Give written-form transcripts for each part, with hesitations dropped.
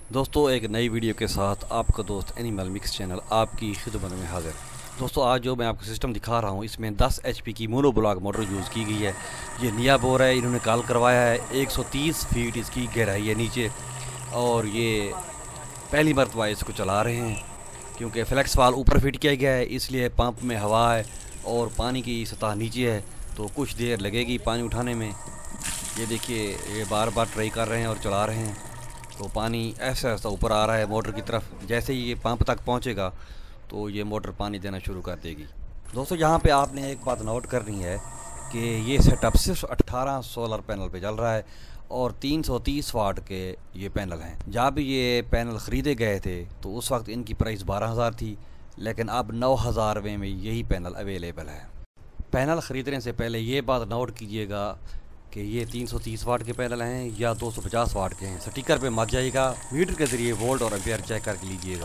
दोस्तों एक नई वीडियो के साथ आपका दोस्त एनिमल मिक्स चैनल आपकी खिदमत में हाजिर। दोस्तों आज जो मैं आपको सिस्टम दिखा रहा हूँ इसमें 10 HP की मोनोब्लॉक मोटर यूज़ की गई है। ये नया बोर है, इन्होंने कॉल करवाया है। 130 फीट इसकी गहराई है नीचे, और ये पहली मरतबा इसको चला रहे हैं क्योंकि फ्लैक्स वाल ऊपर फिट किया गया है, इसलिए पंप में हवा है और पानी की सतह नीचे है, तो कुछ देर लगेगी पानी उठाने में। ये देखिए, ये बार बार ट्राई कर रहे हैं और चला रहे हैं, तो पानी ऐसा ऐसा ऊपर आ रहा है मोटर की तरफ। जैसे ही ये पंप तक पहुंचेगा तो ये मोटर पानी देना शुरू कर देगी। दोस्तों यहाँ पे आपने एक बात नोट करनी है कि ये सेटअप सिर्फ 18 सोलर पैनल पे चल रहा है और 330 वाट के ये पैनल हैं। जब ये पैनल ख़रीदे गए थे तो उस वक्त इनकी प्राइस 12,000 थी, लेकिन अब 9,000 रुपये में यही पैनल अवेलेबल है। पैनल ख़रीदने से पहले ये बात नोट कीजिएगा कि ये 330 वाट के पैनल हैं या 250 वाट के हैं। स्टिकर पे मत जाइएगा, मीटर के ज़रिए वोल्ट और एम्पियर चेक करके लीजिएगा।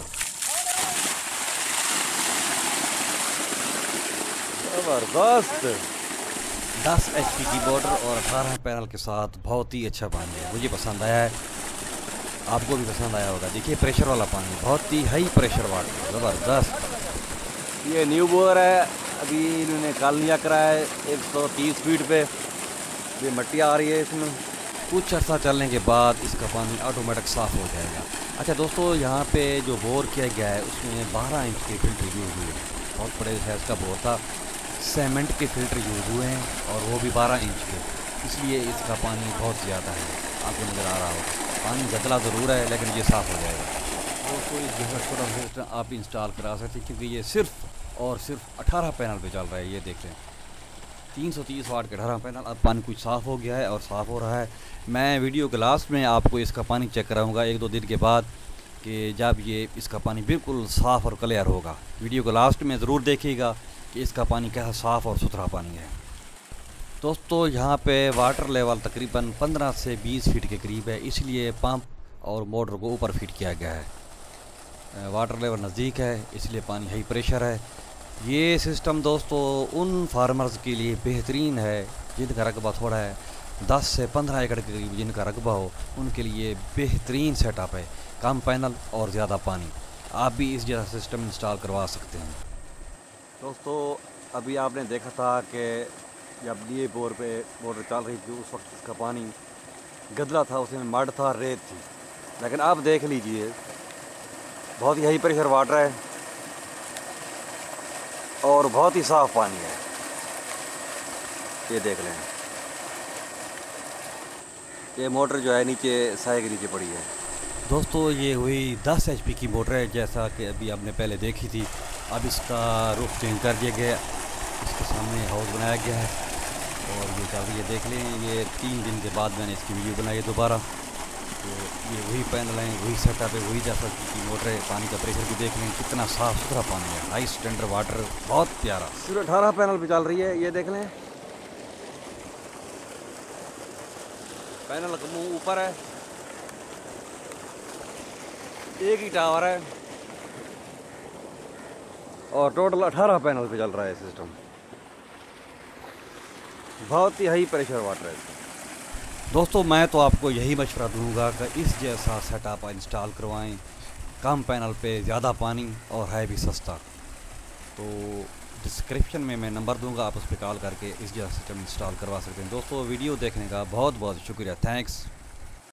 ज़बरदस्त 10 HP की मोटर और 18 पैनल के साथ बहुत ही अच्छा पानी है, मुझे पसंद आया है, आपको भी पसंद आया होगा। देखिए प्रेशर वाला पानी, बहुत ही हाई प्रेशर वाटर, ज़बरदस्त। ये न्यू बोर है, अभी इन्होंने कल लिया करा है 130 फीट पे। ये मट्टी आ रही है इसमें, कुछ अर्सा चलने के बाद इसका पानी ऑटोमेटिक साफ़ हो जाएगा। अच्छा दोस्तों, यहाँ पे जो बोर किया गया है उसमें 12 इंच के फ़िल्टर यूज़ हुए हैं। बहुत बड़े साइज़ का बोर था, सीमेंट के फ़िल्टर यूज़ हुए हैं और वो भी 12 इंच के, इसलिए इसका पानी बहुत ज़्यादा है। आपको नज़र आ रहा होगा पानी गदला ज़रूर है, लेकिन ये साफ़ हो जाएगा। दोस्तों इस जगह छोटा फिल्टर आप इंस्टॉल करा सकते हैं क्योंकि ये सिर्फ और सिर्फ 18 पैनल पे चल रहा है। ये देख लें, 330 वाट के 18 पैनल। अब पानी कुछ साफ़ हो गया है और साफ़ हो रहा है। मैं वीडियो के लास्ट में आपको इसका पानी चेक कराऊंगा 1-2 दिन के बाद, कि जब ये इसका पानी बिल्कुल साफ़ और क्लियर होगा। वीडियो के लास्ट में ज़रूर देखिएगा कि इसका पानी कैसा साफ़ और सुथरा पानी है। दोस्तों यहाँ पे वाटर लेवल तकरीबन 15 से 20 फीट के करीब है, इसलिए पंप और मोटर को ऊपर फिट किया गया है। वाटर लेवल नज़दीक है, इसलिए पानी हाई प्रेशर है। ये सिस्टम दोस्तों उन फार्मर्स के लिए बेहतरीन है जिनका रकबा थोड़ा है, 10 से 15 एकड़ के करीब जिनका रकबा हो, उनके लिए बेहतरीन सेटअप है। कम पैनल और ज़्यादा पानी, आप भी इस जैसा सिस्टम इंस्टॉल करवा सकते हैं। दोस्तों अभी आपने देखा था कि जब ये बोर पे मोटर चल रही थी उस वक्त इसका पानी गदला था, उसमें मड था, रेत थी। लेकिन अब देख लीजिए बहुत ही हाई प्रेशर वाटर है और बहुत ही साफ़ पानी है। ये देख लें, ये मोटर जो है नीचे साए के नीचे पड़ी है। दोस्तों ये हुई 10 HP की मोटर है, जैसा कि अभी आपने पहले देखी थी। अब इसका रुख चेंज कर दिया गया, इसके सामने हाउस बनाया गया है और ये चल रही है। देख लें, ये 3 दिन के बाद मैंने इसकी वीडियो बनाई है दोबारा। तो ये वही पैनल हैं, वही सेटअप है, वही जैसा की मोटर है। पानी का प्रेशर भी देख लें, कितना साफ़ सुथरा पानी है, हाई स्टैंडर्ड वाटर, बहुत प्यारा। सिर्फ 18 पैनल पे चल रही है। ये देख लें, पैनल का मुंह ऊपर है, एक ही टावर है और टोटल 18 पैनल पे चल रहा है सिस्टम। बहुत ही हाई प्रेशर वाटर है। दोस्तों मैं तो आपको यही मशवरा दूंगा कि इस जैसा सेटअप इंस्टॉल करवाएं, कम पैनल पे ज़्यादा पानी और है भी सस्ता। तो डिस्क्रिप्शन में मैं नंबर दूंगा, आप उस पर कॉल करके इस जैसा सिस्टम इंस्टॉल करवा सकते हैं। दोस्तों वीडियो देखने का बहुत बहुत शुक्रिया, थैंक्स।